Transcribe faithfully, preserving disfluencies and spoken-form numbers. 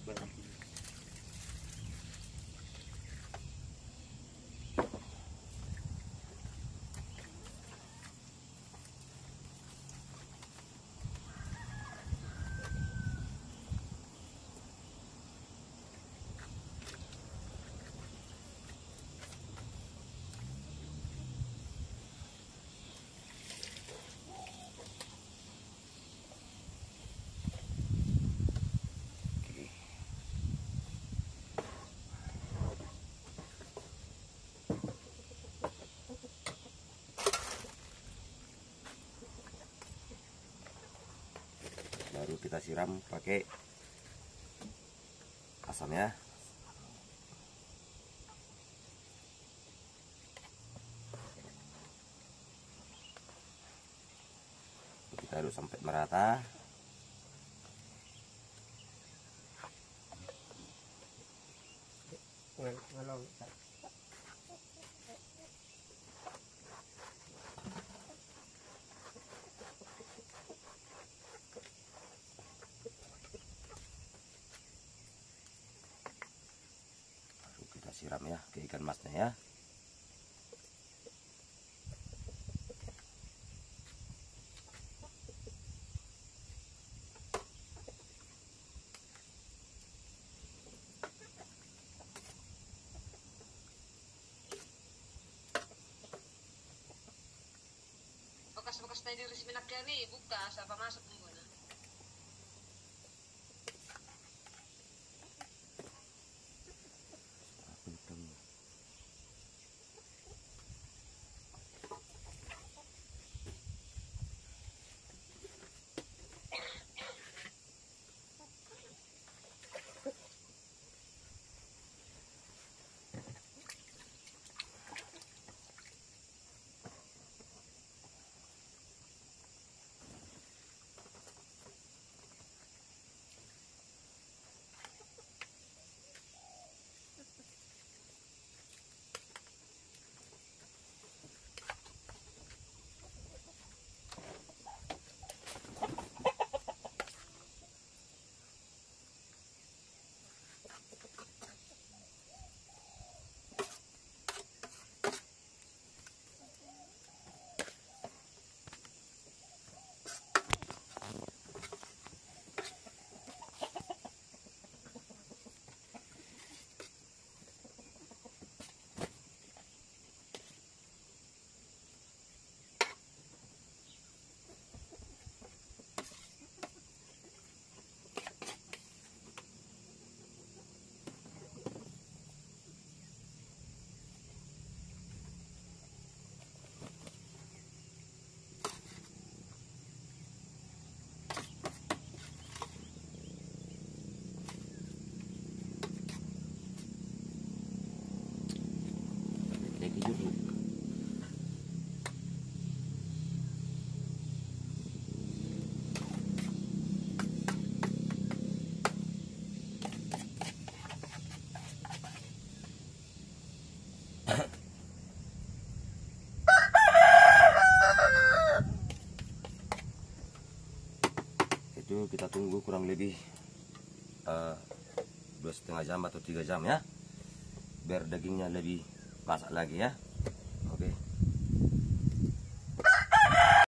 Baru kita siram pakai asam ya. Kita aduk sampai merata. Siram ya ke ikan masnya ya. Bekas-bekas tadi resmi naknya nih buka siapa masuk nih. Itu kita tunggu kurang lebih uh, dua setengah jam atau tiga jam ya, biar dagingnya lebih masak lagi ya.